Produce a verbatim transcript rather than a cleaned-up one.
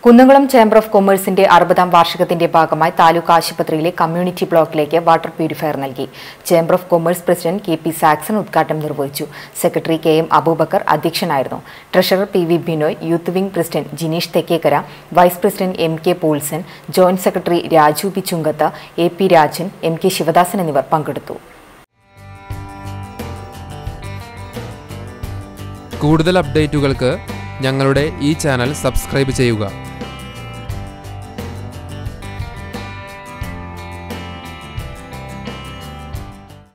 Kunnamkulam chamber of കൊമേഴ്സിന്റെ അറുപതാം വാർഷികത്തിന്റെ ഭാഗമായി താലൂക്ക് ആശുപത്രിയിലെ കമ്മ്യൂണിറ്റി ബ്ലോക്കിലേക്ക് വാട്ടർ പ്യൂരിഫയർ നൽകി. Chamber of commerce president K P Saxon ഉദ്ഘാടനം നിർവഹിച്ചു. സെക്രട്ടറി കെ എം അബൂബക്കർ അധ്യക്ഷനായിരുന്നു. Treasurer P V Binoy, youth wing president Jineesh Thekkekkara, vice president M K Paulson, joint secretary Raju P Chungath, A P Rajan, M K Sivadasan എന്നിവർ പങ്കെടുത്തു. കൂടുതൽ അപ്ഡേറ്റുകൾക്ക് ഞങ്ങളുടെ ഈ ചാനൽ സബ്സ്ക്രൈബ് ചെയ്യുക.